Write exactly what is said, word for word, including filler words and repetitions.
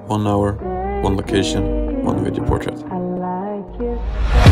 one hour, one location, one video portrait. I like it.